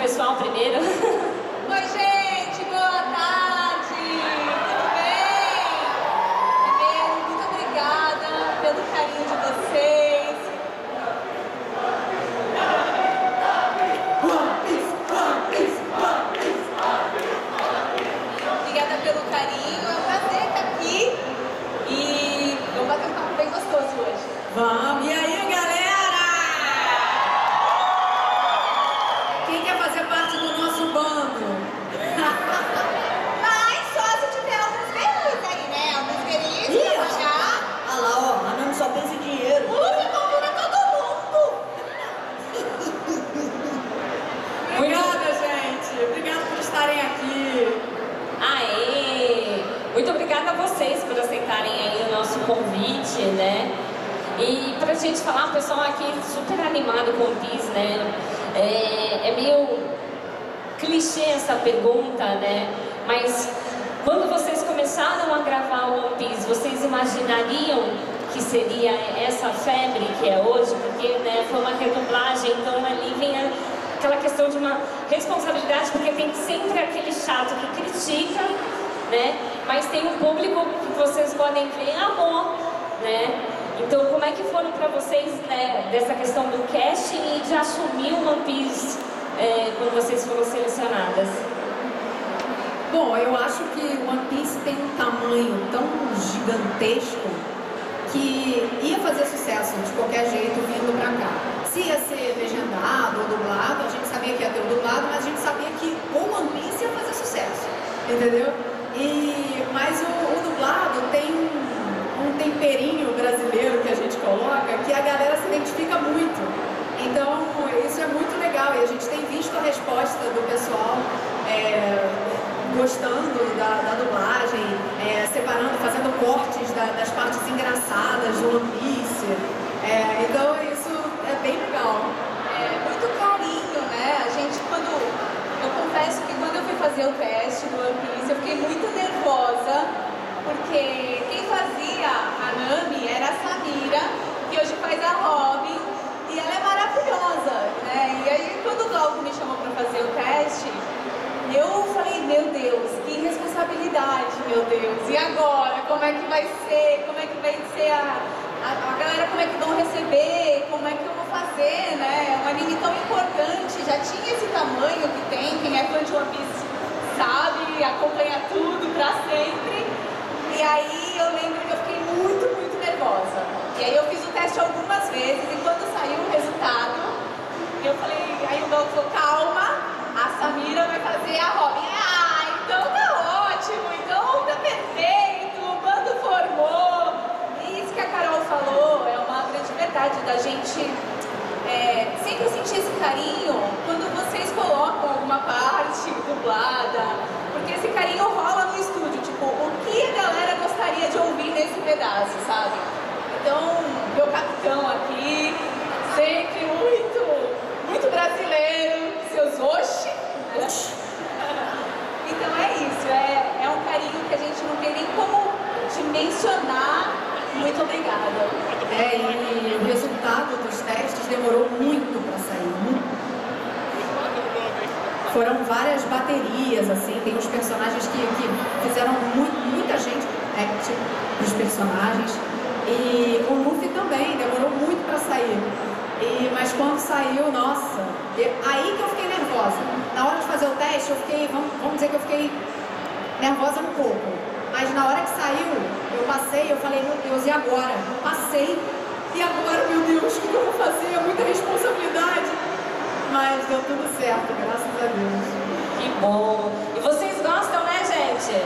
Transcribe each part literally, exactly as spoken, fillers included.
pessoal primeiro. Oi, gente, boa tarde! Tudo bem? Primeiro, muito obrigada pelo carinho de vocês. Obrigada pelo carinho, é um prazer estar aqui e vamos bater um papo bem gostoso hoje. Vamos! E aí, galera? Quem quer fazer parte do nosso bando? Mas só se tiver alguns guerreiros aí, né? Alguns guerreiros pra pagar. Olha lá, ó, a Nami só pensa em dinheiro. Você convida todo mundo! Obrigada, gente. Obrigada por estarem aqui. Aê! Muito obrigada a vocês por aceitarem aí o nosso convite, né? E pra gente falar, o pessoal aqui super animado com o Piece, né? É, é meio clichê essa pergunta, né? Mas quando vocês começaram a gravar o One Piece, vocês imaginariam que seria essa febre que é hoje? Porque, né, foi uma redublagem, então ali vem a, aquela questão de uma responsabilidade, porque tem sempre aquele chato que critica, né? Mas tem um público que vocês podem ver amor, né? Então, como é que foram para vocês, né, dessa questão do casting e de assumir o One Piece é, quando vocês foram selecionadas? Bom, eu acho que o One Piece tem um tamanho tão gigantesco que ia fazer sucesso de qualquer jeito vindo pra cá. Se ia ser legendado ou dublado, a gente sabia que ia ter o dublado, mas a gente sabia que o One Piece ia fazer sucesso, entendeu? E, mas o, o dublado tem um, um temperinho brasileiro que a gente coloca que a galera se identifica muito. Então, isso é muito legal e a gente tem visto a resposta do pessoal é, gostando da, da dublagem, é, separando, fazendo cortes da, das partes engraçadas do One Piece. É, então, isso é bem legal. É muito carinho, né? A gente, quando... Eu confesso que quando eu fui fazer o teste do One Piece, eu fiquei muito nervosa, porque quem fazia a Nami era a Samira, que hoje faz a Robin, e ela é maravilhosa, né? E aí, quando o Glauco me chamou para fazer o teste, eu falei, meu Deus, que responsabilidade, meu Deus. E agora? Como é que vai ser? Como é que vai ser a, a, a galera, como é que vão receber? Como é que eu vou fazer, né? Um anime tão importante, já tinha esse tamanho que tem, quem é fã de One Piece sabe, acompanha tudo pra sempre. E aí eu lembro que eu fiquei muito, muito nervosa. E aí eu fiz o teste algumas vezes e quando saiu o resultado, eu falei, aí o Glauco falou, calma, a Samira vai fazer a Robin. Ah, então tá ótimo, então tá perfeito, o bando formou. E isso que a Carol falou é uma grande verdade da gente é, sempre sentir esse carinho quando vocês colocam alguma parte dublada, porque esse carinho rola no estúdio, tipo, o que a galera gostaria de ouvir nesse pedaço, sabe? Então, meu capitão aqui, sempre muito, muito brasileiro, seus oxi, né? Então é isso, é, é um carinho que a gente não tem nem como dimensionar. Muito obrigada. É, e o resultado dos testes demorou muito para sair. Muito. Foram várias baterias, assim, tem uns personagens que, que fizeram muito, muita gente act dos personagens. E o Luffy também, demorou muito para sair. E, mas quando saiu, nossa, eu, aí que eu fiquei nervosa. Na hora de fazer o teste, eu fiquei, vamos, vamos dizer que eu fiquei nervosa um pouco. Mas na hora que saiu, eu passei, eu falei, meu Deus, e agora? Eu passei, e agora, meu Deus, o que eu vou fazer? É muita responsabilidade. Mas deu tudo certo, graças a Deus. Que bom! E vocês gostam, né, gente?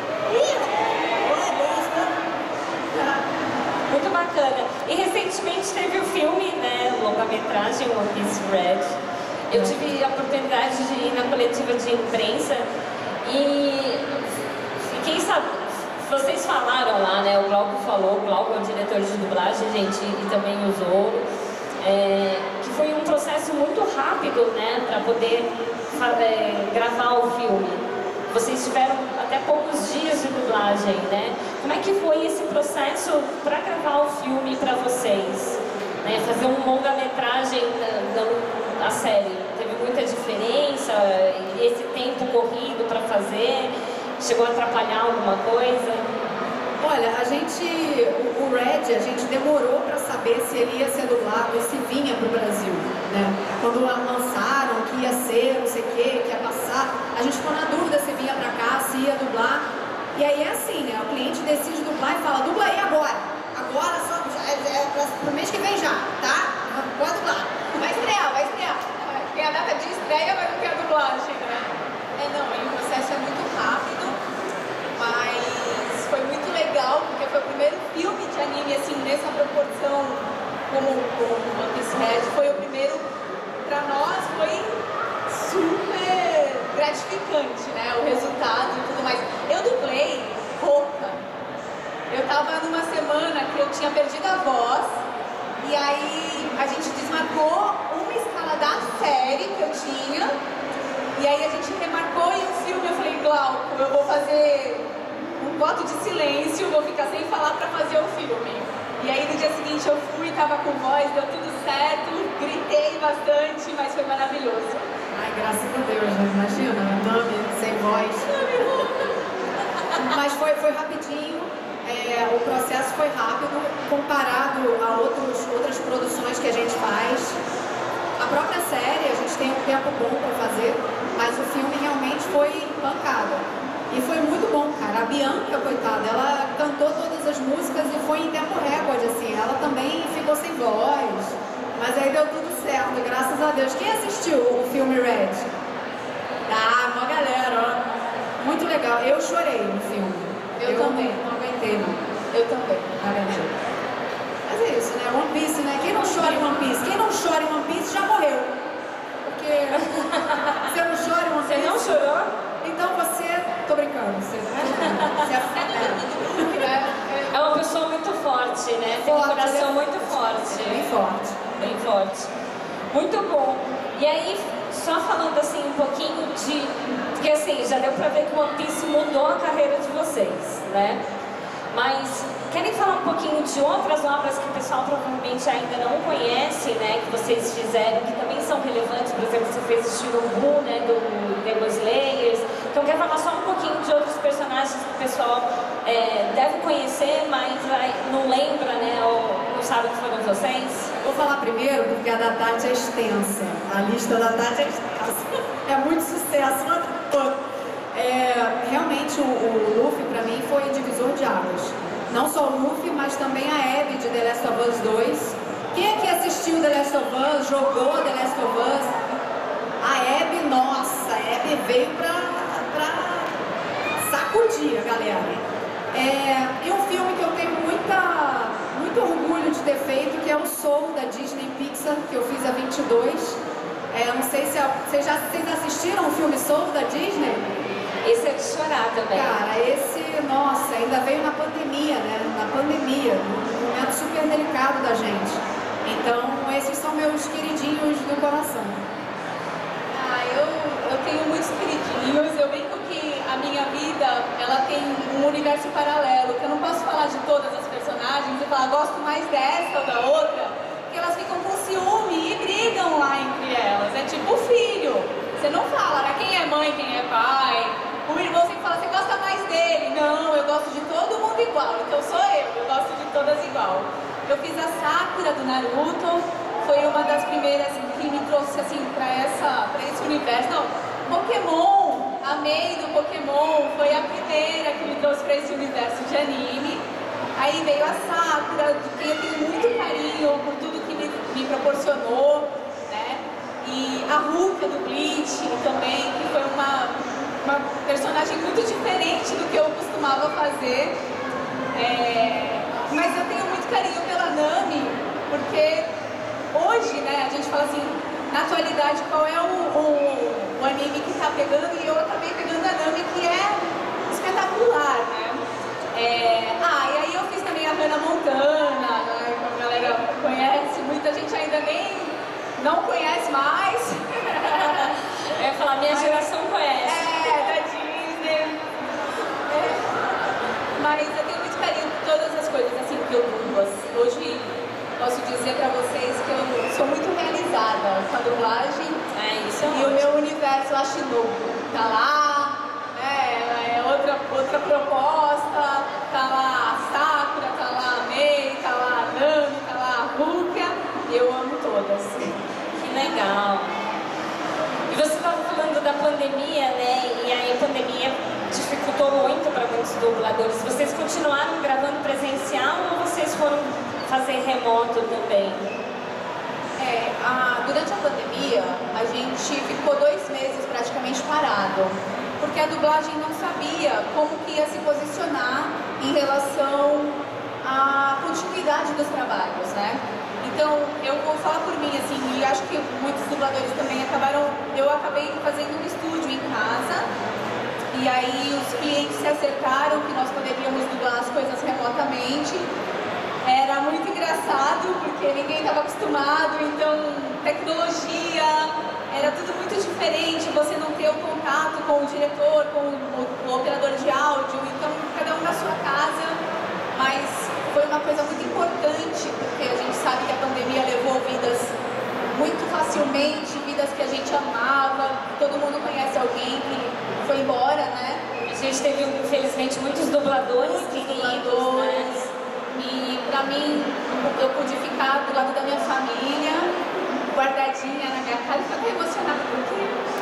Muito bacana. E recentemente teve o filme, né, longa-metragem One Piece Red. Eu tive a oportunidade de ir na coletiva de imprensa e fiquei sabendo. Vocês falaram lá, né? O Glauco falou, o Glauco é o diretor de dublagem, gente, e também o Zoro, é, que foi um processo muito rápido, né, para poder é, gravar o filme. Vocês tiveram até poucos dias de dublagem, né? Como é que foi esse processo para gravar o filme para vocês? Né? Fazer um longa-metragem da, da, a série. Teve muita muita diferença? Esse tempo corrido para fazer chegou a atrapalhar alguma coisa? Olha, a gente, o, o Red, a gente demorou para saber se ele ia ser dublado e se vinha para o Brasil, né? Quando lançaram que ia ser, não sei o que, que ia passar, a gente ficou na dúvida se vinha para cá, se ia dublar. E aí é assim, né? O cliente decide dublar e fala, dubla aí agora. Agora, só, é, é, pro mês que vem já, tá? Pode dublar. Vai estrear, vai estrear. Tem a data de estreia, mas não tem a dublagem, né? É, não, e o processo é muito rápido, mas foi muito legal, porque foi o primeiro filme de anime, assim, nessa proporção, como o One Piece Red, foi o primeiro, pra nós, foi super gratificante, né? O resultado e tudo mais. Eu dublei roupa. Eu tava numa semana que eu tinha perdido a voz, e aí a gente desmarcou uma escala da série que eu tinha, e aí a gente remarcou em um filme. Eu falei, Glauco, eu vou fazer um voto de silêncio, vou ficar sem falar pra fazer o filme. E aí no dia seguinte eu fui, tava com voz, deu tudo certo, gritei bastante, mas foi maravilhoso. Ai, graças a Deus, né? Imagina, nome sem voz. Mas foi, foi rapidinho. É, o processo foi rápido comparado a outros, outras produções que a gente faz. A própria série, a gente tem um tempo bom para fazer, mas o filme realmente foi pancada. E foi muito bom, cara. A Bianca, coitada, ela cantou todas as músicas e foi em tempo recorde, assim. Ela também ficou sem voz, mas aí deu tudo certo, graças a Deus. Quem assistiu o filme Red? Ah, uma galera, ó. Muito legal. Eu chorei no filme. Eu, eu também. Não aguentei, não. Eu também. Mas é isso, né? One Piece, né? Quem não chora em One Piece? Quem não chora em One Piece já morreu. Porque você não chora em One Piece? Você não chorou? Então você... Tô brincando. Você, você é... é uma pessoa muito forte, né? Tem Forte, um coração é... muito forte. Bem forte. Bem forte. Muito bom. E aí, só falando assim um pouquinho de... Porque assim, já deu pra ver que o One Piece mudou a carreira de vocês, né? Mas querem falar um pouquinho de outras obras que o pessoal provavelmente ainda não conhece, né? Que vocês fizeram, que também são relevantes. Por exemplo, você fez o Shirobу, né? Do Demon Slayers. Então, quero falar só um pouquinho de outros personagens que o pessoal é, deve conhecer, mas vai, não lembra, né? Ou não sabe que foram vocês. Vou falar primeiro porque a da Tati é extensa. A lista da Tati é extensa. É muito sucesso. É, realmente o, o Luffy pra mim foi divisor de águas. Não só o Luffy, mas também a Abby de The Last of Us dois. Quem aqui assistiu The Last of Us, jogou The Last of Us? A Abby, nossa, a Abby veio pra, pra sacudir a galera. É, e um filme que eu tenho muita, muito orgulho de ter feito, que é o Soul da Disney Pixar, que eu fiz a vinte e dois. É, não sei se vocês já vocês assistiram o filme Soul da Disney? Esse é de chorar também. Cara, esse, nossa, ainda veio na pandemia, né? Na pandemia, num momento super delicado da gente. Então, esses são meus queridinhos do coração. Ah, eu, eu tenho muitos queridinhos. Eu brinco que a minha vida, ela tem um universo paralelo, que eu não posso falar de todas as personagens e falar, gosto mais dessa ou da outra, porque elas ficam com ciúme e brigam lá entre elas. É tipo filho. Você não fala, né? Quem é mãe, quem é pai. O irmão sempre fala, você gosta mais dele? Não, eu gosto de todo mundo igual. Então sou eu, eu gosto de todas igual. Eu fiz a Sakura do Naruto, foi uma das primeiras que me trouxe assim pra, essa, pra esse universo. Não, Pokémon, amei do Pokémon, foi a primeira que me trouxe pra esse universo de anime. Aí veio a Sakura, de quem eu tenho muito carinho por tudo que me, me proporcionou, né? E a Ruka do Bleach também, que foi uma, uma personagem muito diferente do que eu costumava fazer. É, mas eu tenho muito carinho pela Nami, porque hoje, né, a gente fala assim, na atualidade, qual é o, o, o anime que tá pegando, e eu acabei pegando a Nami, que é espetacular, né? É, ah, e aí eu fiz também a Hannah Montana, né, que a galera conhece, muita gente ainda nem não conhece mais. Eu ia falar, minha geração conhece. É, da Disney. É, mas eu tenho muito carinho por todas as coisas assim que eu dublo. Hoje posso dizer para vocês que eu sou muito realizada com a dublagem. É, isso é E o meu universo Ashinobu tá lá, né? É outra, outra proposta, tá lá a Sakura, tá lá a Mei, tá lá a Nami, tá lá a Rukia, e eu amo todas. Que legal. E você estava falando da pandemia, né? E aí a pandemia dificultou muito para muitos dubladores. Vocês continuaram gravando presencial ou vocês foram fazer remoto também? É, a, durante a pandemia, a gente ficou dois meses praticamente parado, porque a dublagem não sabia como que ia se posicionar em relação à continuidade dos trabalhos, né? Então, eu vou falar por mim, assim, e acho que muitos dubladores também acabaram, eu acabei fazendo um estúdio em casa, e aí os clientes se acertaram que nós poderíamos dublar as coisas remotamente. Era muito engraçado, porque ninguém estava acostumado, então tecnologia, era tudo muito diferente, você não ter o contato com o diretor, com o, o operador de áudio, então cada um na sua casa, mas foi uma coisa muito importante, porque a gente sabe que a pandemia levou vidas muito facilmente, vidas que a gente amava, todo mundo conhece alguém que foi embora, né? A gente teve, infelizmente, muitos dubladores Muitos queridos, dubladores. né? E pra mim, eu pude ficar do lado da minha família, guardadinha na minha casa, e fiquei emocionada porque...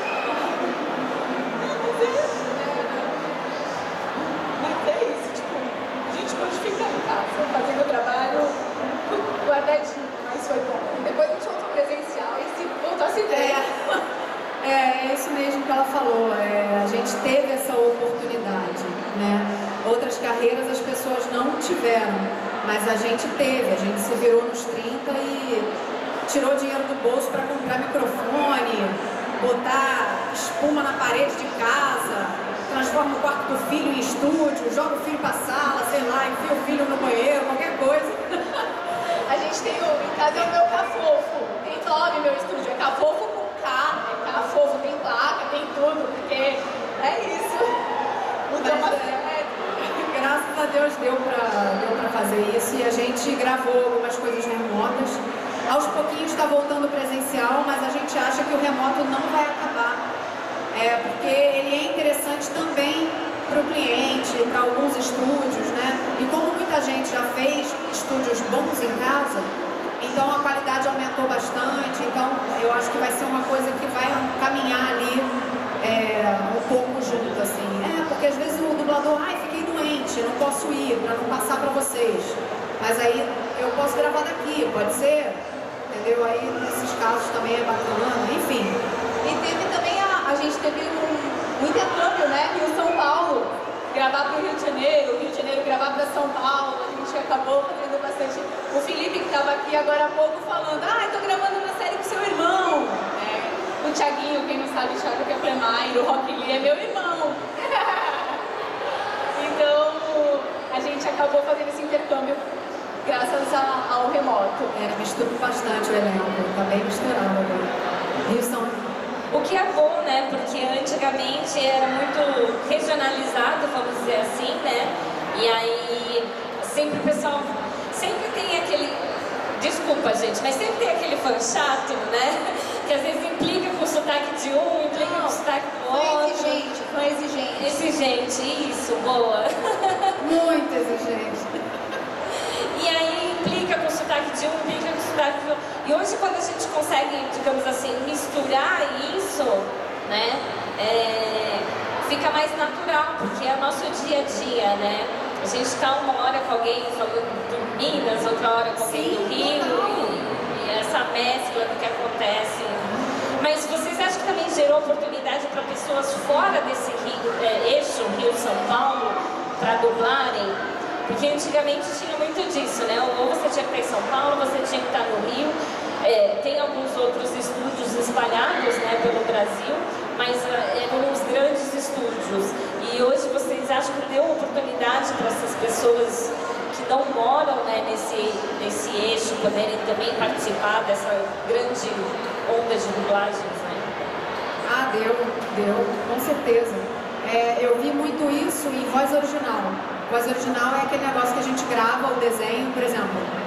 Mas é isso, tipo, a gente pode ficar em casa, fazendo o trabalho guardadinho, mas foi bom. Depois a gente voltou presencial e se voltou a se ver. É, é isso mesmo que ela falou, é, a gente teve essa oportunidade, né? Outras carreiras as pessoas não tiveram, mas a gente teve, a gente se virou nos trinta e tirou dinheiro do bolso para comprar microfone, botar espuma na parede de casa, transforma o quarto do filho em estúdio, joga o filho para a sala, sei lá, enfia o filho no banheiro, qualquer coisa. A gente tem o, em casa é o meu cafofo, tem nome meu estúdio, é cafofo com K, é cafofo, tem placa, tem tudo, porque é isso. Mudou bastante. Graças a Deus deu para deu para fazer isso e a gente gravou algumas coisas remotas. Aos pouquinhos está voltando presencial, mas a gente acha que o remoto não vai acabar. É, porque ele é interessante também para o cliente, para alguns estúdios, né? E como muita gente já fez estúdios bons em casa, então a qualidade aumentou bastante. Então eu acho que vai ser uma coisa que vai caminhar ali é, um pouco junto, assim. É, porque às vezes o dublador, ai, fiquei doente, não posso ir, para não passar para vocês. Mas aí eu posso gravar daqui, pode ser? Entendeu? Aí nesses casos também é bacana, enfim. E teve também, a, a gente teve um, um intercâmbio, né? Rio-São Paulo, gravar para o Rio de Janeiro, Rio de Janeiro gravar para São Paulo, a gente acabou fazendo bastante. O Felipe, que estava aqui agora há pouco, falando, ah, estou gravando uma série com seu irmão. É, o Thiaguinho, quem não sabe, o Thiago Keplemaier, o Rock Lee é meu irmão. Então, a gente acabou fazendo esse intercâmbio graças a, ao remoto. É, mistura bastante o elenco, tá bem misturado agora. Rio São O que é bom, né? Porque antigamente era muito regionalizado, vamos dizer assim, né? E aí sempre o pessoal sempre tem aquele, desculpa gente, mas sempre tem aquele fã chato, né? Que às vezes implica com o sotaque de um, implica Não, com o sotaque do foi outro. exigente, foi exigente. Exigente, isso, boa. muito exigente. E aí implica com o sotaque de um, implica com o sotaque do outro. E hoje quando a gente consegue, digamos assim, misturar isso, né, é, fica mais natural, porque é o nosso dia a dia, né? A gente está uma hora com alguém falando de Minas, outra hora com alguém do Rio, e, e essa mescla do que acontece. Mas vocês acham que também gerou oportunidade para pessoas fora desse Rio, é, eixo Rio-São Paulo para dublarem? Porque antigamente tinha muito disso, né? Ou você tinha que estar em São Paulo, você tinha que estar no Rio. É, tem alguns outros estúdios espalhados, né, pelo Brasil, mas é, eram os grandes estúdios. E hoje vocês acham que deu oportunidade para essas pessoas que não moram, né, nesse, nesse eixo poderem também participar dessa grande onda de dublagens, né? Ah, deu, deu, com certeza. É, eu vi muito isso em voz original. Voz original é aquele negócio que a gente grava o desenho, por exemplo.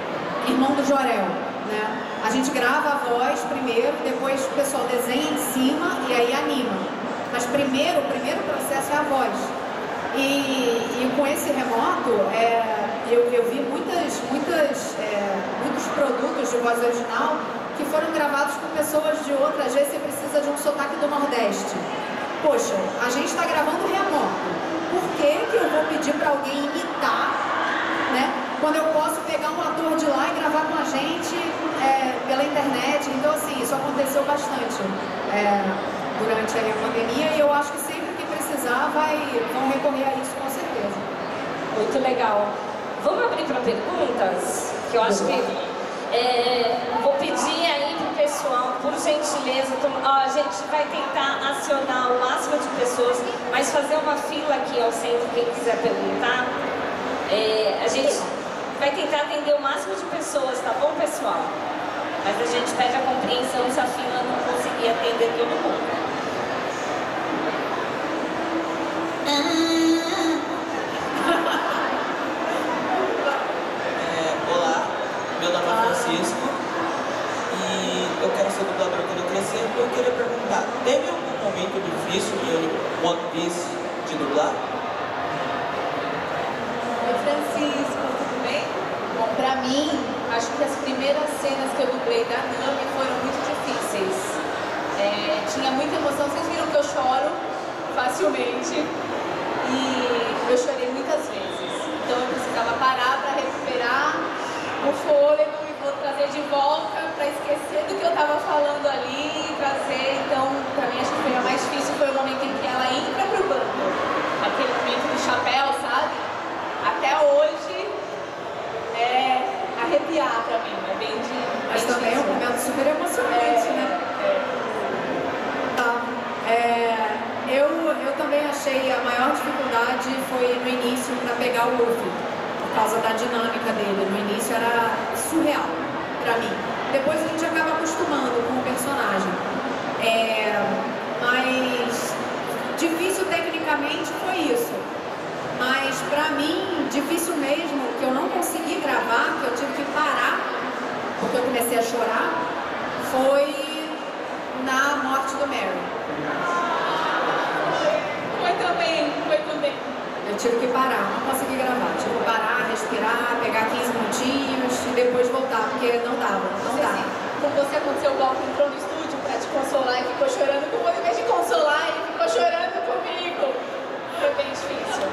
irmão do Jorel, né? A gente grava a voz primeiro, depois o pessoal desenha em cima e aí anima. Mas primeiro, o primeiro processo é a voz. E, e com esse remoto, é, eu, eu vi muitas, muitas, é, muitos produtos de voz original que foram gravados com pessoas de outras. Às vezes você precisa de um sotaque do Nordeste. Poxa, a gente está gravando remoto. Por que que eu vou pedir para alguém imitar, né? Quando eu posso pegar um ator de lá e gravar com a gente é, pela internet. Então, assim, isso aconteceu bastante é, durante aí a pandemia e eu acho que sempre que precisar vai, vão recorrer a isso com certeza. Muito legal. Vamos abrir para perguntas? Que eu acho que é, vou pedir aí pro pessoal, por gentileza, tom, ó, a gente vai tentar acionar o máximo de pessoas, mas fazer uma fila aqui ao centro, quem quiser perguntar. É, a gente vai tentar atender o máximo de pessoas, tá bom, pessoal? Mas a gente pede a compreensão se a fila não conseguir atender todo mundo. É, olá, meu nome é Francisco e eu quero ser dublador quando eu crescer. Eu queria perguntar, teve algum momento difícil em One Piece de dublar? Oi, Francisco, tudo bem? Bom, pra mim, acho que as primeiras cenas que eu dublei da Nami foram muito difíceis. É, tinha muita emoção, vocês viram que eu choro facilmente e eu chorei muitas vezes. Então eu precisava parar para recuperar o fôlego e vou trazer de volta para esquecer do que eu estava falando ali e trazer. Então, pra mim, acho que foi a mais difícil foi o momento em que ela entra pro banco. Aquele momento do chapéu, sabe? Até hoje é arrepiar pra mim, é bem de. Mas bem também é um difícil. momento super emocionante, É, né? é. Tá. É, eu, eu também achei a maior dificuldade foi no início para pegar o Luffy, por causa da dinâmica dele. No início era surreal para mim. Depois a gente acaba acostumando com o personagem. É, mas difícil tecnicamente foi isso. Mas pra mim, difícil mesmo, que eu não consegui gravar, que eu tive que parar, porque eu comecei a chorar, foi na morte do Mary. Foi também, foi também. Eu tive que parar, não consegui gravar. Tive que parar, respirar, pegar quinze minutinhos e depois voltar, porque não dava, não Não sei dava. se com você aconteceu igual que entrou no estúdio pra te consolar e ficou chorando com você, em vez de consolar, ele ficou chorando comigo. Foi bem difícil.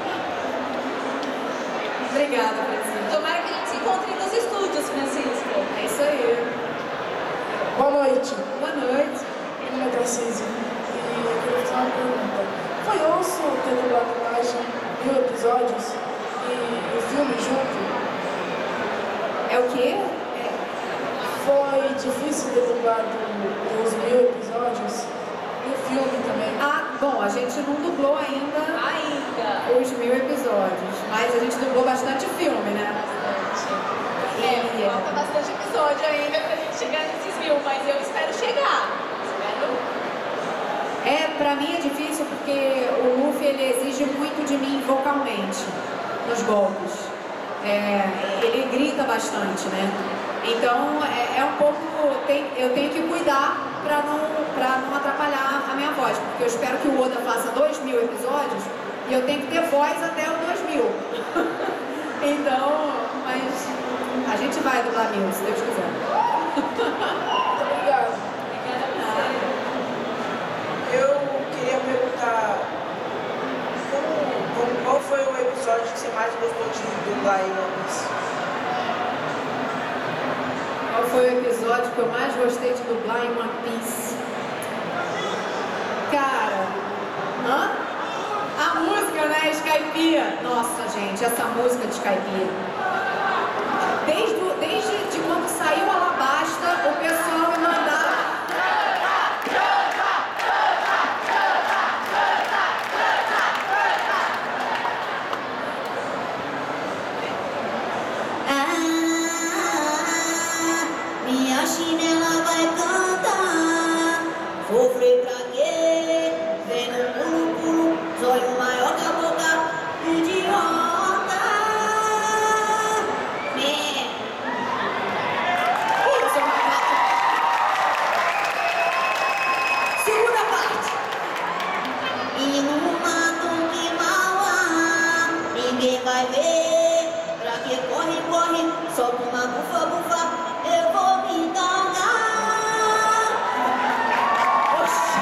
Obrigada, Francisco. Tomara que a gente se encontre nos estúdios, Francisco. É isso aí. Boa noite, Boa noite. meu nome é Tarcísio e eu queria fazer uma pergunta. Foi osso ter dublado mais de mil episódios e o filme junto? É o quê? Foi difícil ter dublado os mil episódios e o filme também? Ah, bom, a gente não dublou ainda Ainda. os mil episódios, mas a gente dublou bastante filme, né? É, falta bastante episódio ainda pra gente chegar nesses mil, mas eu espero chegar. Espero. É, pra mim é difícil porque o Luffy ele exige muito de mim vocalmente, nos golpes. É, ele grita bastante, né? Então é, é um pouco, tem, eu tenho que cuidar pra não, pra não atrapalhar a minha voz, porque eu espero que o Oda faça dois mil episódios e eu tenho que ter voz até o dois mil. Então, mas a gente vai dublar mil, se Deus quiser. Muito obrigado. Eu queria perguntar como, como- qual foi o episódio que você mais gostou de dublar em One Piece? Qual foi o episódio que eu mais gostei de dublar em One Piece? Cara, hã? A música, né? Skypiea. Nossa, gente, essa música de Skypiea. Desde, o- desde de quando saiu Alabasta, o pessoal me mandava. Minha chinela vai cantar. Sofrer pra quê? Vem no pulo, pulo, zóio maior que a boca idiota. Né? mole, solta uma bufa, bufa, eu vou me tornar. Oxi.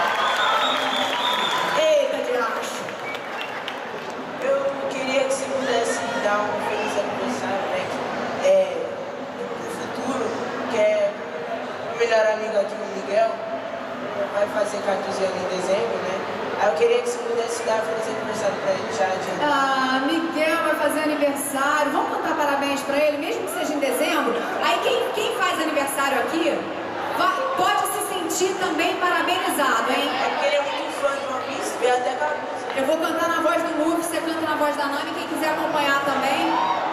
Eita, de acho. Eu queria que você pudesse dar um feliz aniversário, né? Que, é, no futuro, que é o melhor amigo aqui, o Miguel, vai fazer quatorze anos em dezembro, né? Aí eu queria que você pudesse dar um feliz aniversário pra ele já adiantado. Ah, Miguel vai fazer aniversário. Vamos cantar parabéns pra ele, mesmo que seja em dezembro? Aí quem, quem faz aniversário aqui vai, pode se sentir também parabenizado, hein? É porque ele é muito fã de One Piece, veio até com a música. Eu vou cantar na voz do Luffy, você canta na voz da Nami, quem quiser acompanhar também.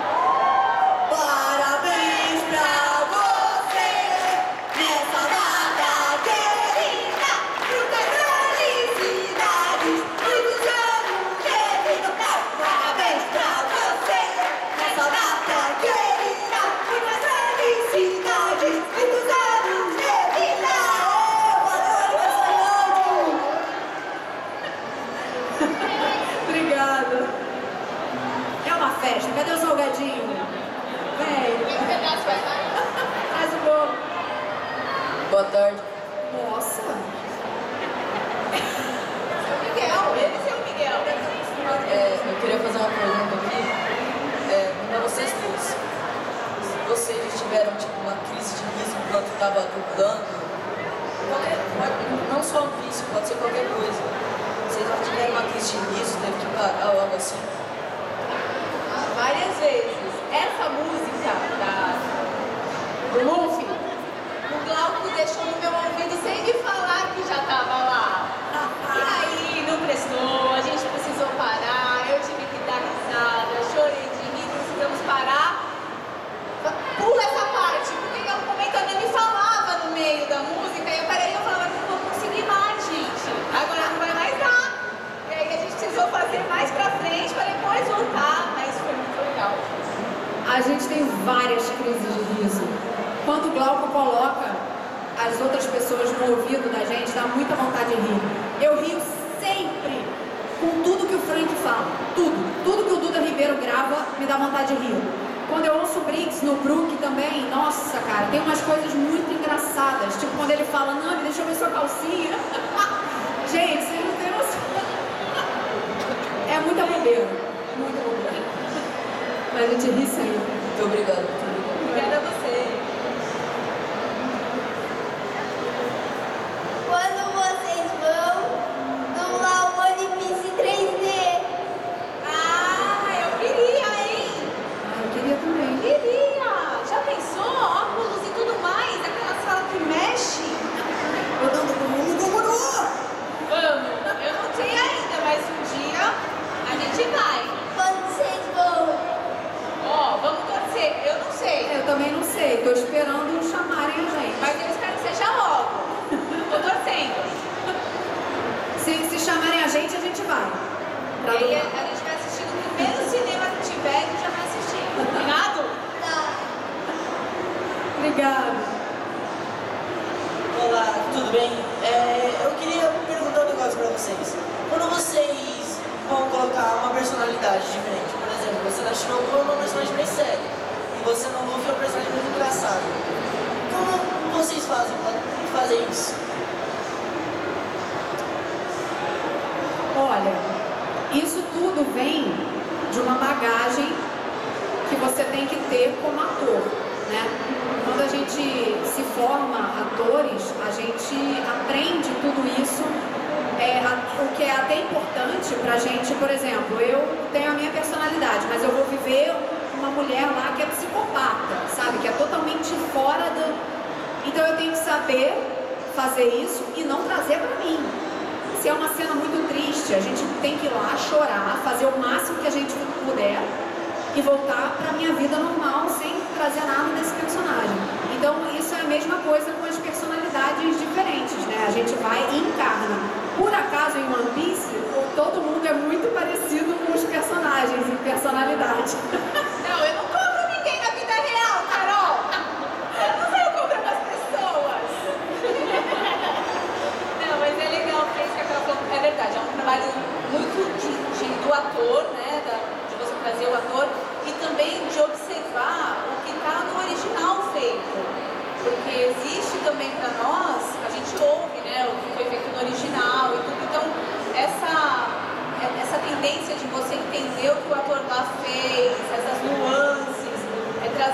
Parabéns pra você nessa data querida, muitas felicidades, muitos anos de vida. Parabéns pra você nessa data querida, muitas felicidades, muitos anos de vida. Obrigada. É uma festa. Cadê o salgadinho? Vem. Traz o bolo. Boa tarde. Nossa. Miguel, esse é o Miguel. É, eu queria fazer uma pergunta aqui é, para vocês dois. Se vocês tiveram tipo, uma crise de riso enquanto estava dublando, qualquer, pode, não só um vício, pode ser qualquer coisa. Vocês já tiveram uma crise de riso, teve que parar ou algo assim? Várias vezes. Essa música da do Luffy, o Glauco deixou no meu ouvido sem me falar que já tava lá. E aí não prestou, a gente precisou parar, eu tive que dar risada, chorei de rir, precisamos parar. Pula essa parte, porque em algum momento a Nami falava no meio da música e eu parei e eu falava que não vou conseguir mais, gente. Agora não vai mais dar. E aí a gente precisou fazer mais pra frente pra depois voltar, mas foi muito legal. A gente tem várias crises de riso. Quando o Glauco coloca as outras pessoas no ouvido da gente, dá muita vontade de rir. Eu rio sempre com tudo que o Frank fala. Tudo. Tudo que o Duda Ribeiro grava me dá vontade de rir. Quando eu ouço o Briggs no Brook também, nossa, cara, tem umas coisas muito engraçadas. Tipo quando ele fala, Nami, deixa eu ver sua calcinha. Gente, vocês não têm noção. É muita bobeira. Muita bobeira. Mas a gente ri sempre. Muito obrigado. Muito obrigado. Obrigada a você. Quando vocês vão dublar o One Piece três D? Ah, eu queria, hein? Ah, eu queria também. Queria! Já pensou? Óculos e tudo mais, aquela sala que mexe. Rodando com o mundo como no. Vamos! Eu não sei ainda, mas um dia a gente vai. Quando vocês vão? Ó, vamos torcer. Eu não sei, Eu também não sei, tô esperando chamarem a gente. mas eu espero que seja logo. Tô torcendo. Se, se chamarem a gente, a gente vai. E Pra aí dublar. a gente vai assistir no primeiro cinema que tiver, a gente já vai assistir. Combinado? Tá. Obrigada. Olá, tudo bem? É, eu queria perguntar um negócio pra vocês. Quando vocês vão colocar uma personalidade diferente, por exemplo, você da Shinobu é uma personagem mais séria, e você no Luffy é um personagem muito engraçado. Como vocês fazem pra fazer isso? Olha, isso tudo vem de uma bagagem que você tem que ter como ator, né? Quando a gente se forma atores, a gente aprende tudo isso, é, a, o que é até importante pra gente. Por exemplo, eu tenho a minha personalidade, mas eu vou viver uma mulher lá que é psicopata, sabe? Que é totalmente fora do... Então eu tenho que saber fazer isso e não trazer pra mim. Se é uma cena muito triste, a gente tem que ir lá chorar, fazer o máximo que a gente puder e voltar para a minha vida normal sem trazer nada desse personagem. Então isso é a mesma coisa com as personalidades diferentes, né? A gente vai e encarna. Por acaso em One Piece, todo mundo é muito parecido com os personagens em personalidade. Não, eu não compro ninguém na vida real, Carol. Eu não sei comprar as pessoas. Não, mas é legal porque isso que a Carol falou é verdade. É um trabalho muito de, de- do ator, né? Da, de você trazer o ator e também de observar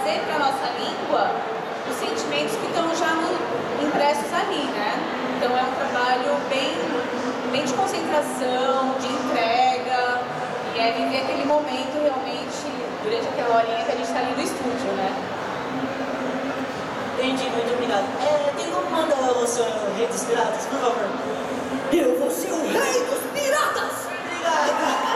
trazer para a nossa língua os sentimentos que estão já no, impressos ali, né? Então é um trabalho bem, bem de concentração, de entrega, e é viver aquele momento realmente durante aquela horinha que a gente está ali no estúdio, né? Entendi, muito obrigado. É, tem como mandar o seu Rei dos Piratas, por favor? Eu vou ser o rei dos piratas! Obrigado!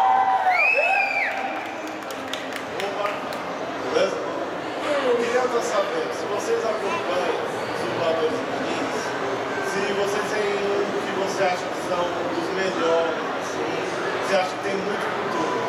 Beleza? Eu queria estar sabendo, se vocês acompanham os dubladores minis, se vocês têm um que você acha que são os melhores, assim, você acha que tem muito futuro?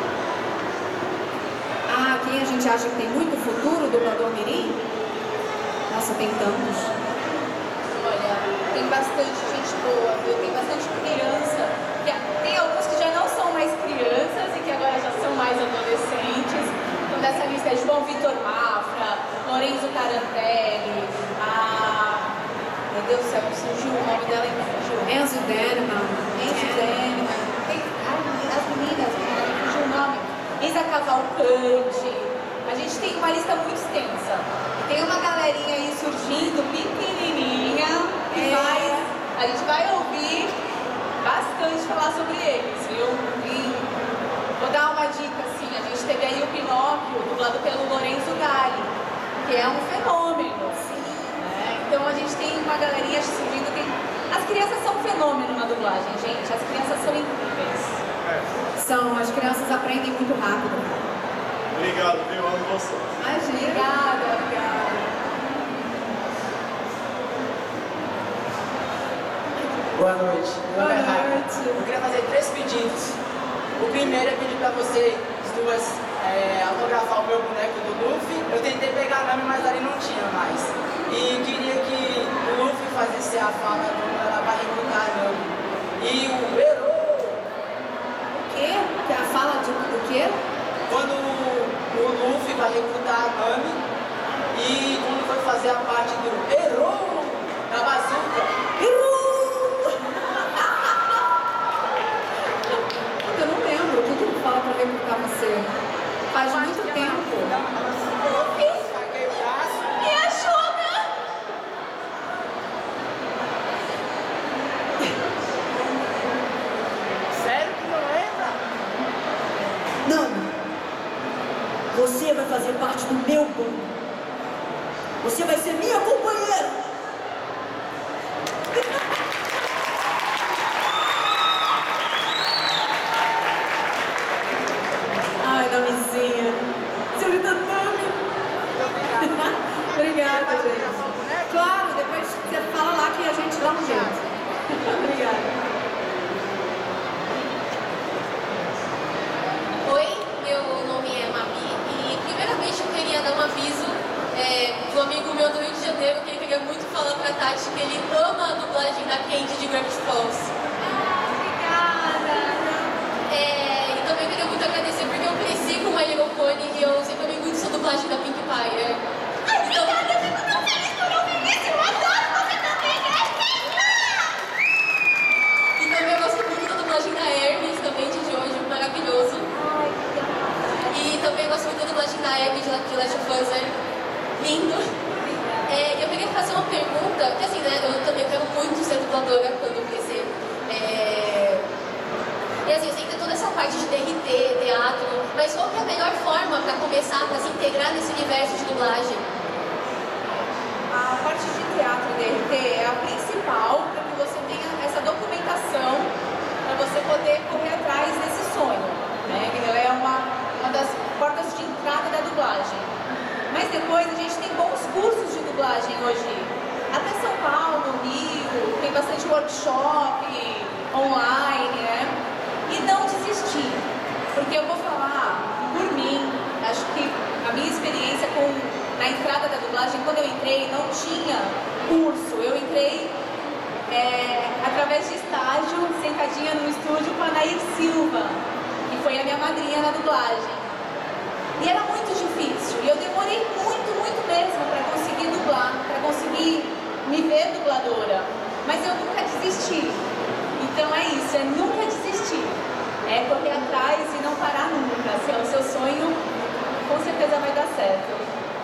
Ah, quem a gente acha que tem muito futuro, dublador mirim? Nossa, tem tantos. Olha, tem bastante gente boa, viu? Tem bastante criança. Tem alguns que já não são mais crianças e que agora já são mais adolescentes. Então dessa lista é João Vitor Mafra, Lorenzo Tarantelli, a... Meu Deus do céu, me surgiu o nome dela e me fugiu. Enzo Denman. Enzo Denman. Tem ai, as meninas, me fugiu o nome. Isa Cavalcante. A gente tem uma lista muito extensa. Tem uma galerinha aí surgindo, pequenininha, que É. vai, a gente vai ouvir bastante falar sobre eles, viu? E vou dar uma dica, assim, a gente teve aí o Pinóquio, dublado pelo Lorenzo Galli, que é um fenômeno, né? Então a gente tem uma galerinha surgindo, tem... as crianças são um fenômeno na dublagem, gente, as crianças são incríveis. São, as crianças aprendem muito rápido. Obrigado, viu? Amo você. Imagina. Obrigada, obrigada. Boa noite. Meu nome é Boa Raio. noite. Eu queria fazer três pedidos. O primeiro é pedir pra vocês duas é, autografar o meu boneco do Luffy. Eu tentei pegar a Nami, mas ali não tinha mais. E queria que o Luffy fizesse a fala quando ela vai recrutar a Nami. E o Ero, O quê? Que a fala de, do quê? quando o Luffy vai recrutar a Nami e quando foi fazer a parte do Ero da bazuca. Eu não lembro. O que que ele fala pra recrutar você? Faz muito tempo. Paguei o braço. Me ajuda! Sério que não lembra? Não! Você vai fazer parte do meu bando. Você vai ser minha companheira. Ai, Namizinha. Senhorita Nami. Obrigada, gente. Claro, depois você fala lá que a gente dá um jeito. Obrigada. Oi, meu nome é Mami e primeiramente eu queria dar um aviso é, do amigo meu do Rio de Janeiro que ele queria muito falar pra Tati que ele ama a dublagem da Candy de Gravity Falls. Obrigada! É, e também queria muito agradecer porque eu cresci com My Little Pony e eu sempre amei muito essa dublagem da Pink Pie. É. Então, Eu fico tão feliz por ouvir isso! Eu adoro você também! e também eu gosto muito da dublagem da Hermes, também de Jojo, maravilhoso. E também gosto muito da dublagem da Abby de de Last of Us, é lindo. É, eu queria fazer uma pergunta, que assim, né, eu também quero muito ser dubladora quando eu crescer. É, e assim, eu sei que tem toda essa parte de D R T, teatro, mas qual que é a melhor forma para começar, para se integrar nesse universo de dublagem? A parte de teatro D R T é a principal para que você tenha essa documentação para você poder correr atrás desse sonho, né? Ela é uma, uma das portas de entrada da dublagem. Mas depois a gente tem bons cursos de dublagem hoje. Até São Paulo, Rio, tem bastante workshop online, né? E não desistir. Porque eu vou falar por mim, acho que a minha experiência com, na entrada da dublagem, quando eu entrei, não tinha curso. Eu entrei é, através de estágio, sentadinha no estúdio com a Nair Silva, que foi a minha madrinha na dublagem. E era muito difícil, e eu demorei muito, muito mesmo para conseguir dublar, para conseguir me ver dubladora. Mas eu nunca desisti. Então é isso, é nunca desistir. É correr atrás e não parar nunca. Se é o seu sonho, com certeza vai dar certo.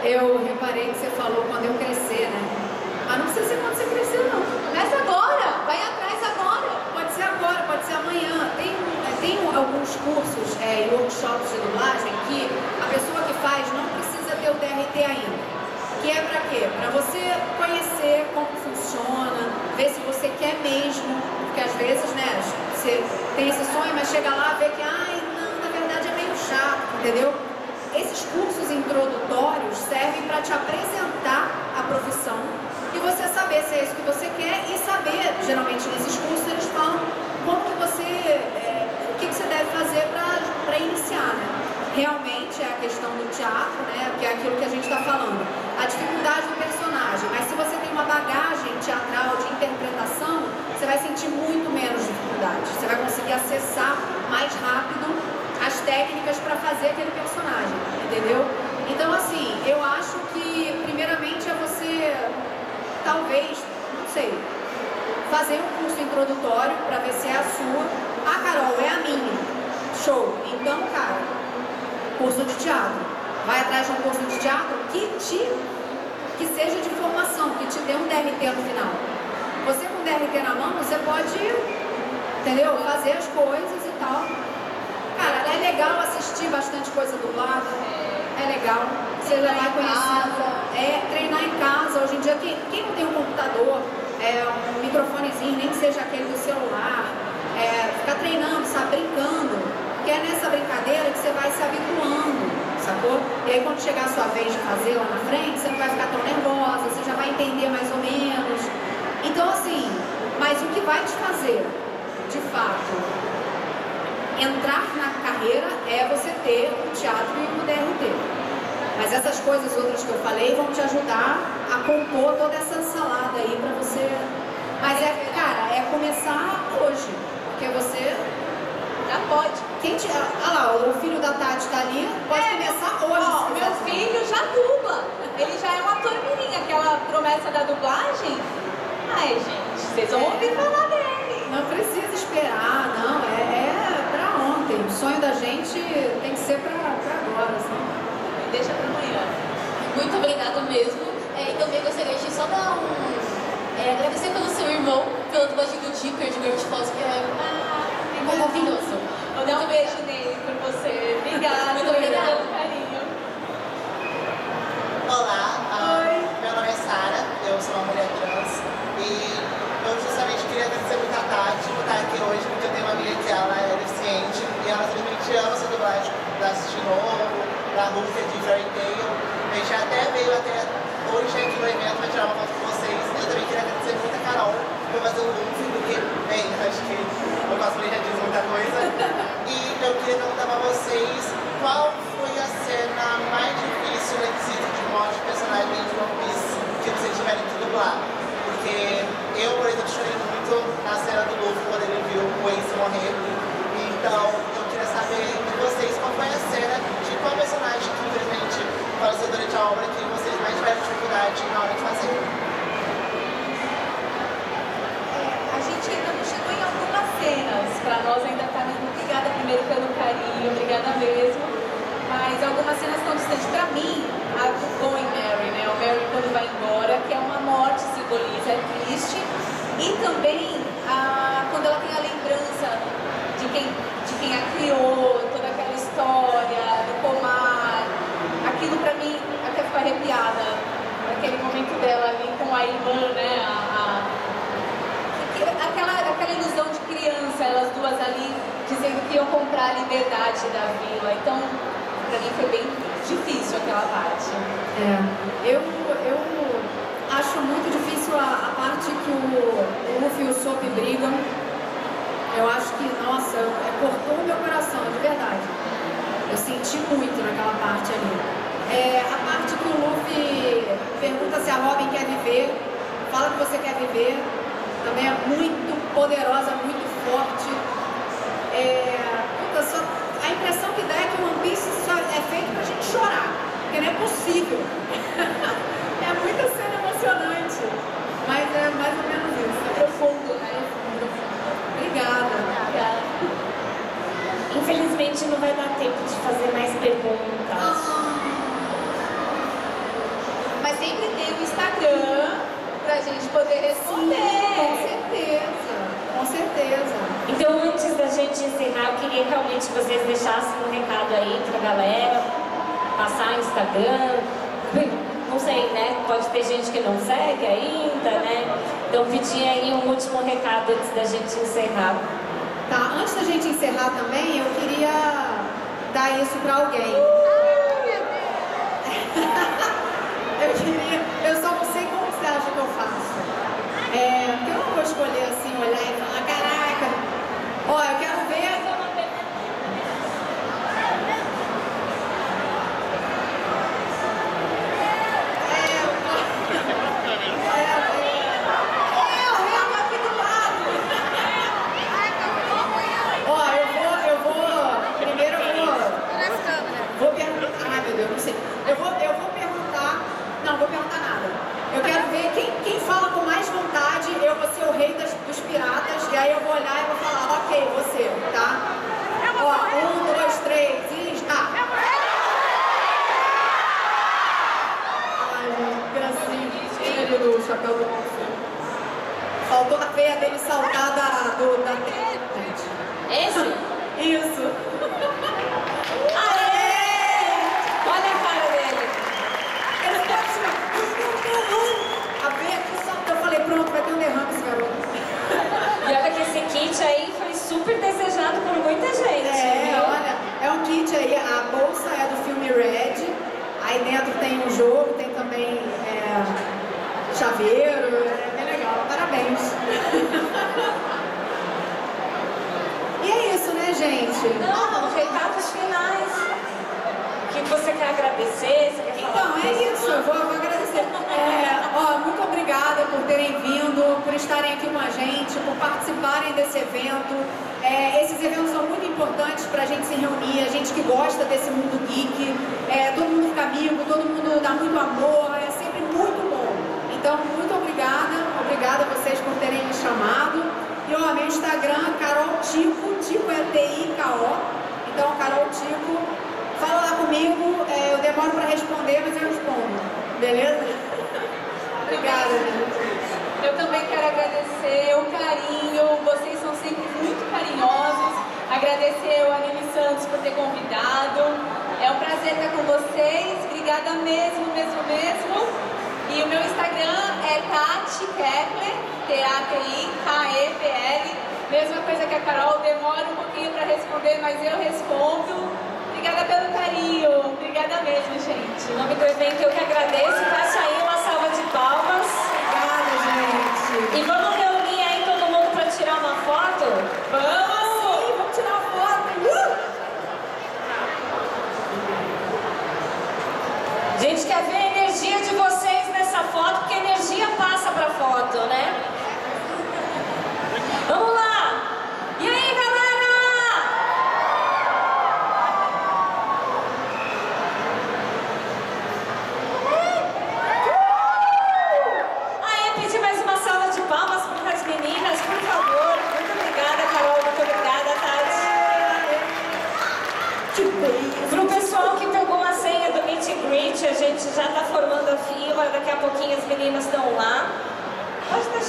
Eu reparei que você falou quando eu crescer, né? Mas não precisa ser quando você crescer, não. Começa agora, vai atrás agora. Pode ser agora, pode ser amanhã. Tem, tem alguns cursos é, e workshops de dublagem que a pessoa que faz não precisa ter o D R T ainda. Que é pra quê? Pra você conhecer como funciona, ver se você quer mesmo. Porque às vezes, né, você tem esse sonho, mas chega lá e vê que, ai, não, na verdade é meio chato, entendeu? Esses cursos introdutórios servem para te apresentar a profissão e você saber se é isso que você quer e saber, geralmente nesses cursos eles falam como que você, é, o que, que você deve fazer para iniciar, né? Realmente é a questão do teatro, né? Que é aquilo que a gente está falando, a dificuldade do personagem, mas se você tem uma bagagem teatral de interpretação, você vai sentir muito menos dificuldade, você vai conseguir acessar mais rápido as técnicas para fazer aquele personagem, entendeu? Então, assim, eu acho que, primeiramente, é você, talvez, não sei, fazer um curso introdutório para ver se é a sua. Ah, Carol, é a minha. Show. Então, cara, curso de teatro. Vai atrás de um curso de teatro que te, que seja de formação, que te dê um D R T no final. Você com D R T na mão, você pode, entendeu? Fazer as coisas e tal. Cara, é legal assistir bastante coisa dublada, é legal, você já vai conhecendo, é treinar em casa. Hoje em dia, quem, quem não tem um computador, é, um microfonezinho, nem que seja aquele do celular, é, ficar treinando, sabe, brincando, que é nessa brincadeira que você vai se habituando, sacou? E aí quando chegar a sua vez de fazer lá na frente, você não vai ficar tão nervosa, você já vai entender mais ou menos. Então assim, mas o que vai te fazer, de fato, entrar na carreira é você ter o teatro e o D R T. Mas essas coisas outras que eu falei vão te ajudar a compor toda essa salada aí pra você. Mas é, cara, é começar hoje. Porque você já pode. Quem te... Ah lá, o filho da Tati tá ali, pode é, começar hoje. Ó, meu filho já dubla. Ele já é um ator mirim, aquela promessa da dublagem. Ai, gente, vocês vão ouvir falar dele. Não precisa esperar, não. É, é pra ontem. O sonho da gente tem que ser pra, pra agora, assim. Deixa pra amanhã. Muito obrigada mesmo. É, e também gostaria de só dar um... É, agradecer pelo seu irmão, pelo dublagem do Dipper de Gravity Falls, que é maravilhoso. Vou dar um beijo nele por você. Obrigada. Muito obrigada. Pelo carinho. Olá, uh, meu nome é Sara, eu sou uma mulher trans e eu justamente queria agradecer muito a Tati por estar aqui hoje, porque eu tenho uma amiga que ela é deficiente e ela simplesmente ama essa dublagem da Assistir Novo, da Rússia de Fairy Tail. A gente até veio até hoje aqui no evento para tirar uma foto com vocês. Eu também queria agradecer muito a Carol por fazer o Luffy, porque, bem, acho que o cosplay já diz muita coisa. E eu queria perguntar para vocês qual foi a cena mais difícil no quesito de morte de personagem de One Piece que vocês tiverem que dublar. Porque eu, por exemplo, chorei muito na cena do Luffy quando ele viu o Ace morrer. Então, eu queria saber de vocês qual foi a cena de qual personagem que, infelizmente, faleceu durante a obra que vocês mais tiveram dificuldade na hora de fazer. A gente ainda não chegou em algumas cenas. Pra nós ainda tá muito obrigada primeiro pelo carinho, obrigada mesmo. Mas algumas cenas estão distantes. Pra mim, a do Going Mary, né? O Mary quando vai embora, que é uma morte, simboliza, é triste. E também a, quando ela tem a lembrança de quem, de quem a criou, toda aquela história, do pomar. Aquilo pra mim, até fico arrepiada. Aquele momento dela ali com a irmã, né? A, a, aquela, aquela ilusão de criança, elas duas ali dizendo que iam comprar a liberdade da vila. Então, pra mim foi bem difícil aquela parte. É, eu, eu acho muito difícil a, a parte que o Luffy e o Sop brigam. Eu acho que, nossa, é, cortou o meu coração, de verdade. Eu senti muito naquela parte ali. É, a parte que o Luffy pergunta se a Robin quer viver, fala que você quer viver, também é muito poderosa, muito forte. É, puta, só, a impressão que dá é que o One Piece só é feito pra gente chorar, porque não é possível. É muita cena emocionante, mas é mais ou menos isso. É profundo, né? Obrigada. Obrigada. Infelizmente não vai dar tempo de fazer mais perguntas. sempre tem o Instagram pra gente poder responder. Com certeza, com certeza. Então, antes da gente encerrar, eu queria realmente que vocês deixassem um recado aí pra galera, passar o Instagram, não sei, né? Pode ter gente que não segue ainda, né? Então, pedir aí um último recado antes da gente encerrar. Tá, antes da gente encerrar também, eu queria dar isso pra alguém. Eu queria, eu só não sei como você acha que eu faço. É, porque eu não vou escolher assim, olhar e falar, caraca, ó, eu quero ver. Vou perguntar, ai meu Deus, não sei. Eu vou, eu vou perguntar, não vou perguntar nada. Eu quero ver quem, quem fala com mais vontade, eu vou ser o rei das, dos piratas, e aí eu vou olhar e vou falar, ok, você, tá? Ó, um, dois, três, e já. Ai, gente, gracinha, ele do chapéu do monstro. Faltou a veia dele saltar da, do, da terra, gente. Esse? Isso. Olha a cara dele. Ele ficou assim, a veia aqui só. Eu falei, pronto, vai ter um derrame esse garoto. E olha que esse kit aí foi super desejado por muita gente. É, viu? olha, é um kit aí, a bolsa é do filme Red, aí dentro tem um jogo, tem também é, chaveiro, é bem legal, parabéns. E é isso, né, gente? Não, recados finais. O que você quer agradecer? Você quer falar? Então, é isso, eu vou, vou agradecer. É, ó, muito obrigada por terem vindo, por estarem aqui com a gente, por participarem desse evento. É, esses eventos são muito importantes para a gente se reunir, a gente que gosta desse mundo geek, é, todo mundo fica amigo, todo mundo dá muito amor, é sempre muito bom. Então, muito obrigada, obrigada a vocês por terem me chamado. E ó, meu Instagram, Carol Tico, Tico é T I K O, então Carol Tico, fala lá comigo, é, eu demoro para responder, mas eu respondo, beleza? Obrigada, gente. Eu também quero agradecer o carinho, vocês são sempre muito carinhosos. Agradecer o Aline Santos por ter convidado. É um prazer estar com vocês. Obrigada mesmo, mesmo, mesmo. E o meu Instagram é Tati Kepler, T A T I K E P L. Mesma coisa que a Carol, demora um pouquinho para responder, mas eu respondo. Obrigada pelo carinho. Obrigada mesmo, gente. Em nome do evento, eu que agradeço. Passa aí uma salva de palmas. Obrigada, gente. E vamos reunir aí todo mundo para tirar uma foto? Vamos! Sim, vamos tirar uma foto. Uh! A gente quer ver a energia de vocês nessa foto, porque a energia passa para foto, né? Vamos lá! E aí, galera? Aí, pedir mais uma salva de palmas para as meninas, por favor. Muito obrigada, Carol. Muito obrigada, Tati. Que bem. Para o pessoal que pegou a senha do Meet and Greet, a gente já está formando a fila. Daqui a pouquinho as meninas estão lá. Pode deixar.